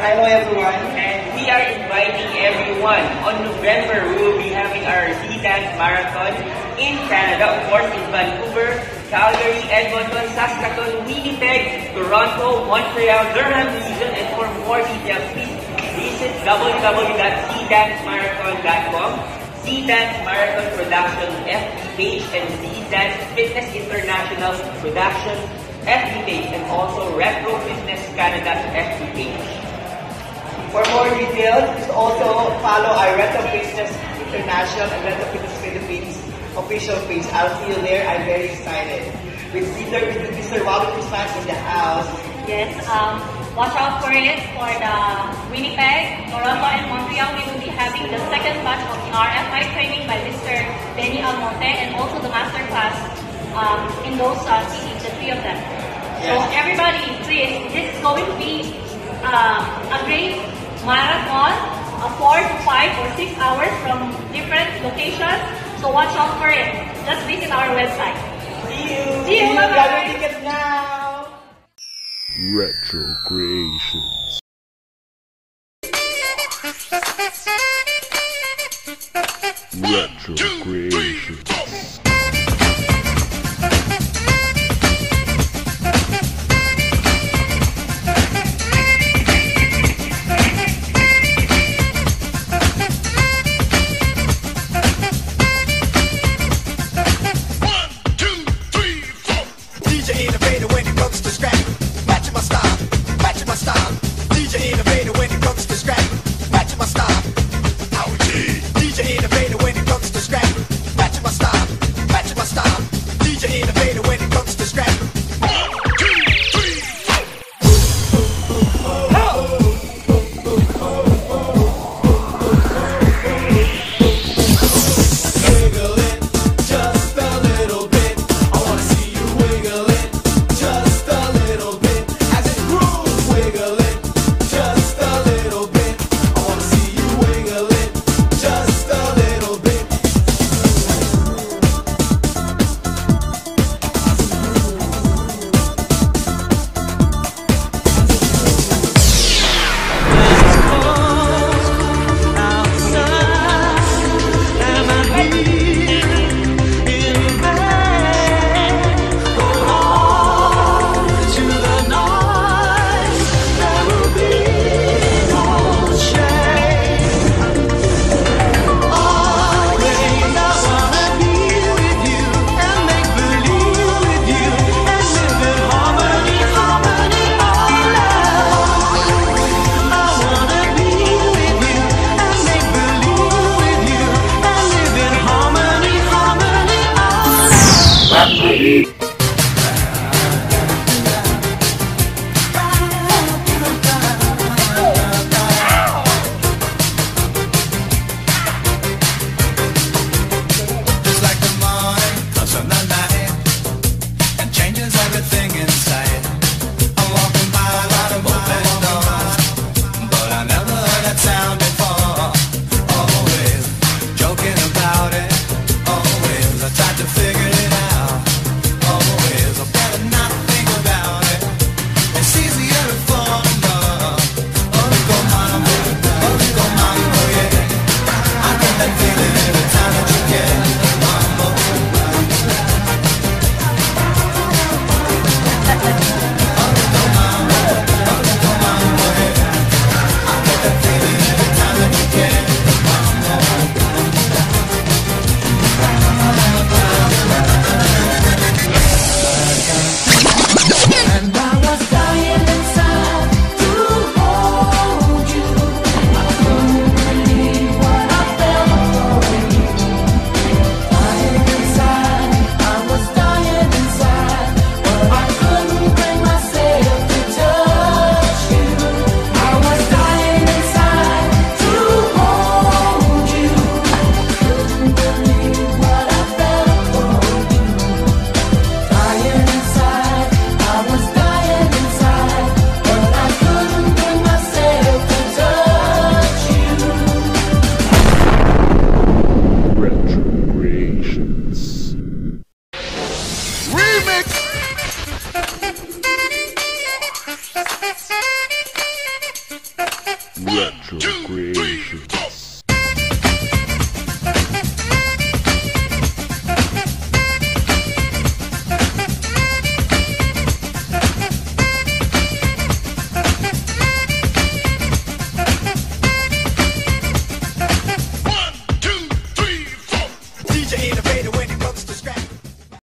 hello everyone. And we are inviting everyone. On November, we will be having our Z-Dance Marathon in Canada, of course, in Vancouver, Calgary, Edmonton, Saskatoon, Winnipeg, Toronto, Montreal, Durham region. And for more details, please visit www.zdancemarathon.com, Z-Dance Marathon Production FB page, and Z-Dance Fitness International Production FB page, and also Retro Fitness Canada FB page. For more details, please also follow our Retro Fitness International and Retro Fitness Philippines official page. I'll see you there. I'm very excited. With Mr. Wowie De Guzman in the house. Yes, watch out for it for the Winnipeg, Toronto, and Montreal. We will be having the second batch of the RFI training by Mr. Bennie Almonte, and also the master class in those cities, the three of them. Yes. So everybody, please, this is going to be a great marathon, 4 to 5 or 6 hours from different locations. So watch out for it. Just visit our website. See you. See you. Bye-bye. Grab your tickets now. Retro Creations. Retro Creations. Creations.